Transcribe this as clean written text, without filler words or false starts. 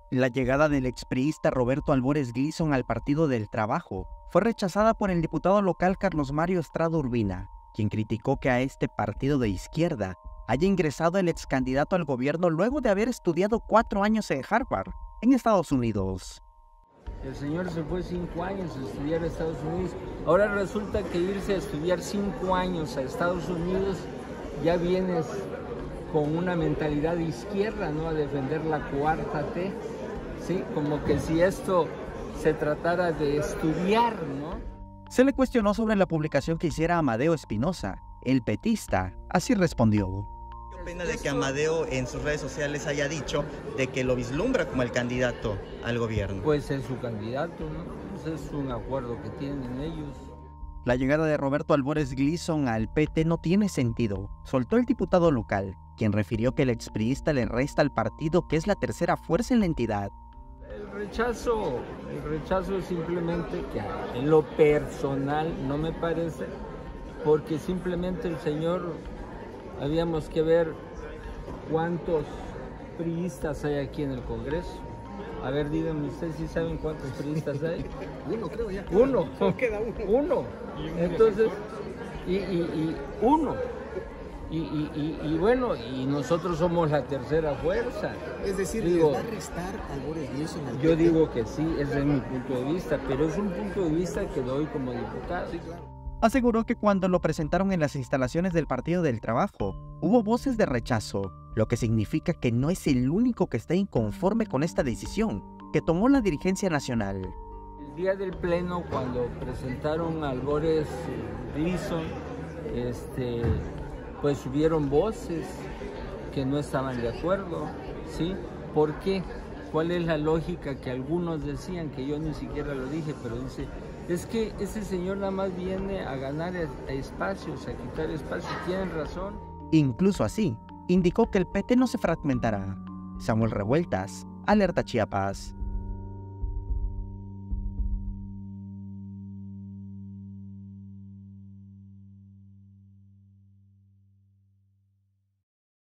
La llegada del expriista Roberto Albores Gleason al Partido del Trabajo fue rechazada por el diputado local Carlos Mario Estrada Urbina, quien criticó que a este partido de izquierda haya ingresado el ex candidato al gobierno luego de haber estudiado 4 años en Harvard, en Estados Unidos. El señor se fue 5 años a estudiar a Estados Unidos. Ahora resulta que irse a estudiar 5 años a Estados Unidos ya vienes con una mentalidad de izquierda, ¿no? A defender la cuarta T, ¿sí? Como que si esto se tratara de estudiar, ¿no? Se le cuestionó sobre la publicación que hiciera Amadeo Espinosa. El petista así respondió. ¿Qué opina de que Amadeo en sus redes sociales haya dicho de que lo vislumbra como el candidato al gobierno? Pues es su candidato, ¿no? Pues es un acuerdo que tienen ellos. La llegada de Roberto Albores Gleason al PT no tiene sentido, soltó el diputado local, quien refirió que el expriista le resta al partido, que es la tercera fuerza en la entidad. El rechazo es simplemente que en lo personal no me parece, porque simplemente el señor, habíamos que ver cuántos priistas hay aquí en el Congreso. A ver, díganme ustedes si saben cuántos priistas hay. Uno, creo ya. Uno. Queda uno. Uno. Entonces, uno. Y bueno, y nosotros somos la tercera fuerza. Es decir, digo, ¿les va a restar Albores Gleason al yo PT? digo que sí, ese es mi punto de vista, pero es un punto de vista que doy como diputado. Sí, claro. Aseguró que cuando lo presentaron en las instalaciones del Partido del Trabajo, hubo voces de rechazo, lo que significa que no es el único que está inconforme con esta decisión que tomó la dirigencia nacional. El día del pleno, cuando presentaron a Albores Gleason, pues hubieron voces que no estaban de acuerdo, ¿sí? ¿Por qué? ¿Cuál es la lógica que algunos decían, que yo ni siquiera lo dije, pero dice, es que ese señor nada más viene a ganar espacios, a quitar espacios? Tienen razón. Incluso así, indicó que el PT no se fragmentará. Samuel Revueltas, Alerta Chiapas.